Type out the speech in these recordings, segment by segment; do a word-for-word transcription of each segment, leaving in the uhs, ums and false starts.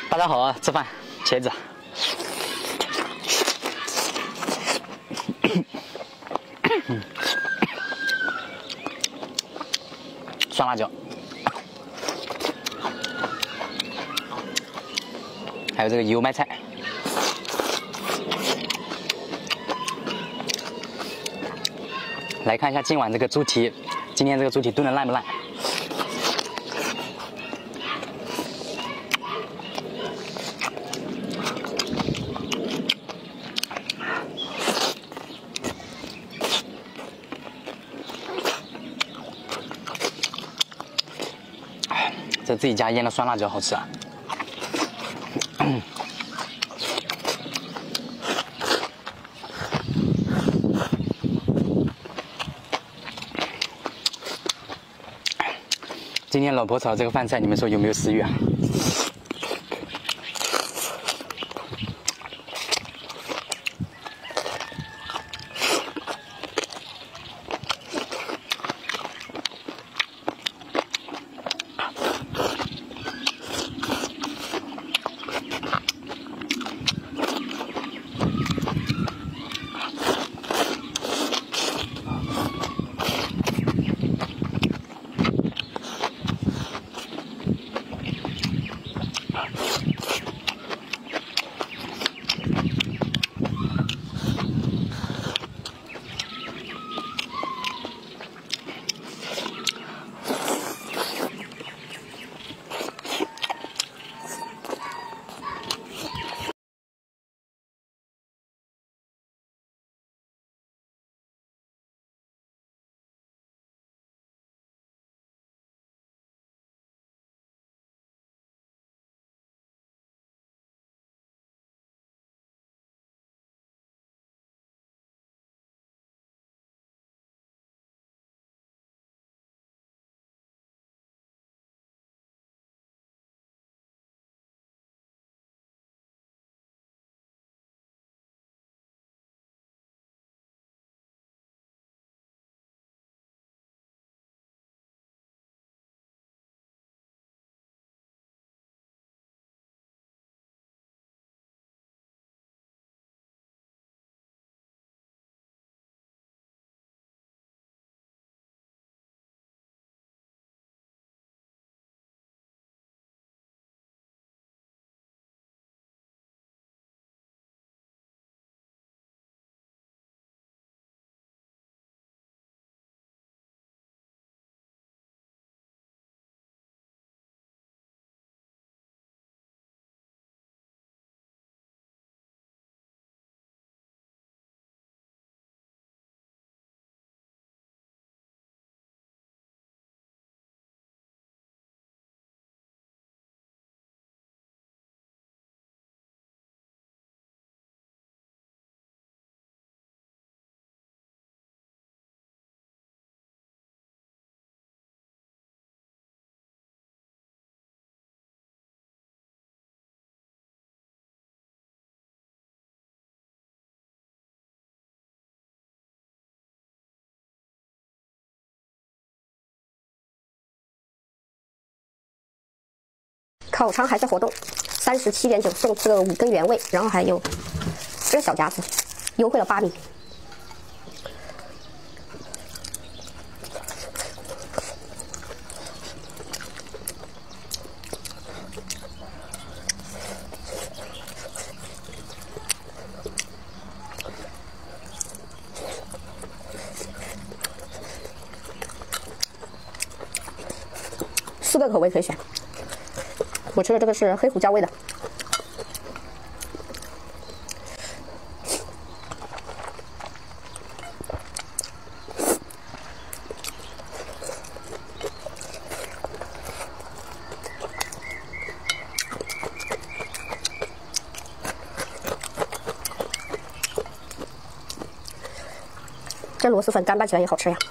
大家好啊，吃饭，茄子。酸辣椒，还有这个油麦菜。来看一下今晚这个猪蹄，今天这个猪蹄炖的烂不烂？这自己家腌的酸辣椒好吃啊！今天老婆炒这个饭菜，你们说有没有食欲啊？ 烤肠还在活动，三十七点九送出了五根原味，然后还有这个小夹子，优惠了八米。四个口味可以选。我吃的这个是黑胡椒味的，这螺蛳粉干拌起来也好吃呀。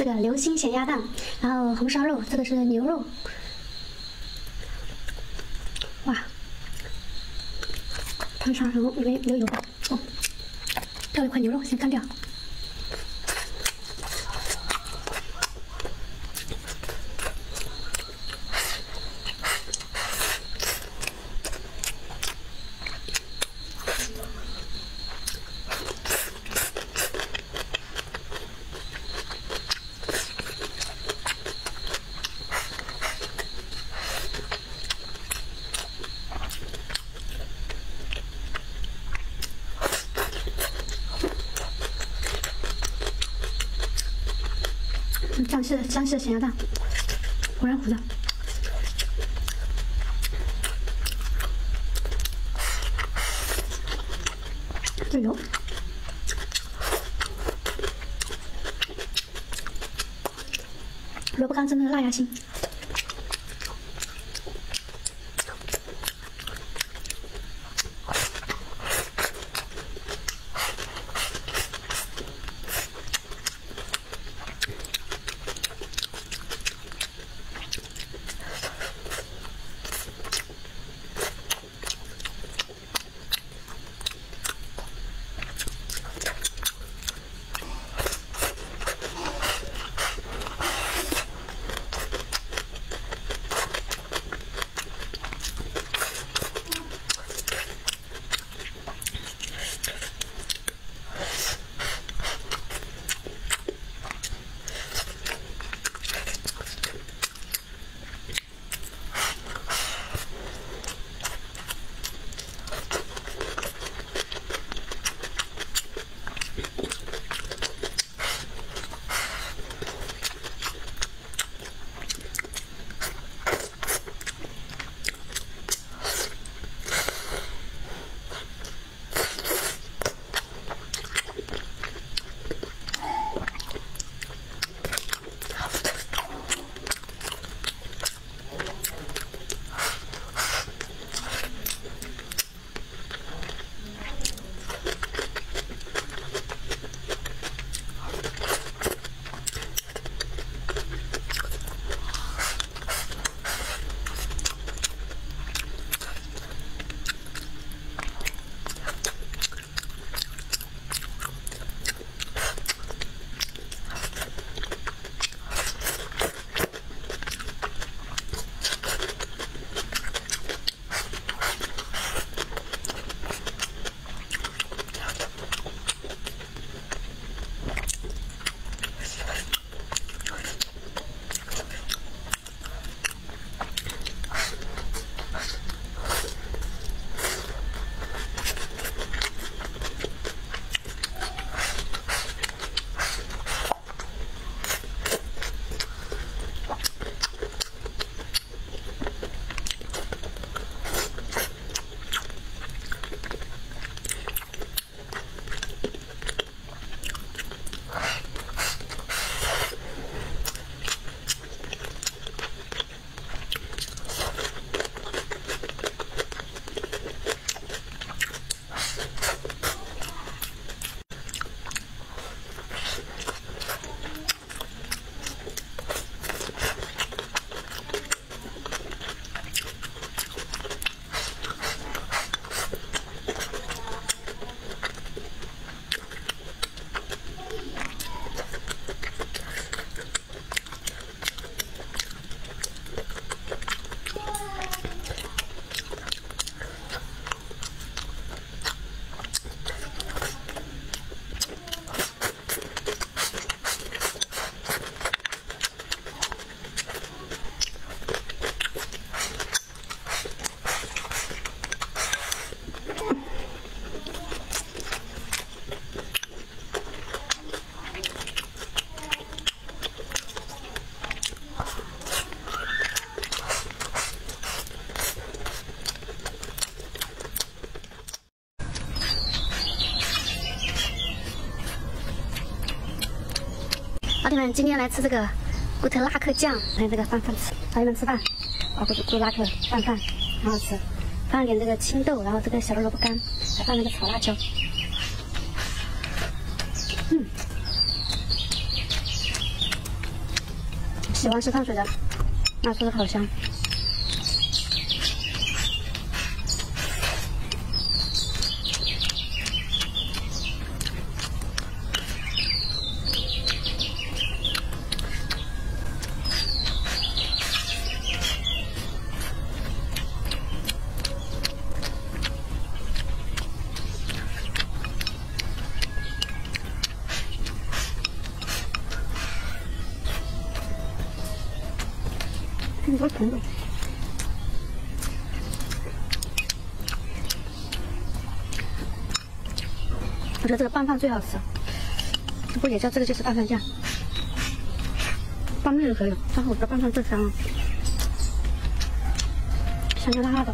个流心咸鸭蛋，然后红烧肉，这个是牛肉。哇，汤上然后里面有油哦，掉了一块牛肉，先干掉。 江西的江西的咸鸭蛋，果然糊的。这油，萝卜干真的辣牙心。 老铁们，今天来吃这个古特拉克酱，来这个拌饭吃，老铁们吃饭，啊，古古拉克拌饭很好吃，放点这个青豆，然后这个小的萝卜干，再放那个炒辣椒，嗯， 喜欢吃碳水的，拿出的好香。很多朋友，我觉得这个拌饭最好吃，不过也叫这个就是拌饭酱，拌面可以，但是我觉得拌饭最香了，香香辣辣的。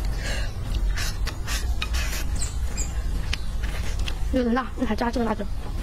有点辣，那还加这个辣椒。